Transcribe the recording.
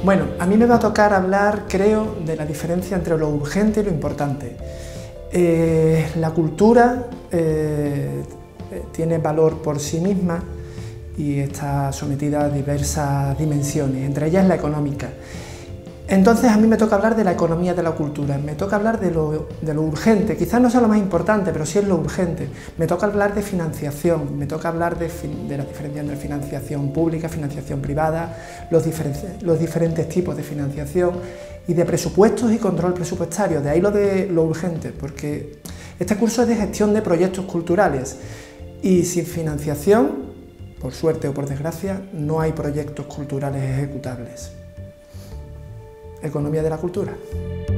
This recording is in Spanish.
Bueno, a mí me va a tocar hablar, creo, de la diferencia entre lo urgente y lo importante. La cultura tiene valor por sí misma y está sometida a diversas dimensiones, entre ellas la económica. Entonces a mí me toca hablar de la economía de la cultura, me toca hablar de lo urgente, quizás no sea lo más importante, pero sí es lo urgente. Me toca hablar de financiación, me toca hablar de la diferencia entre financiación pública, financiación privada, los diferentes tipos de financiación y de presupuestos y control presupuestario, de ahí lo de lo urgente, porque este curso es de gestión de proyectos culturales y sin financiación, por suerte o por desgracia, no hay proyectos culturales ejecutables. Economía de la cultura.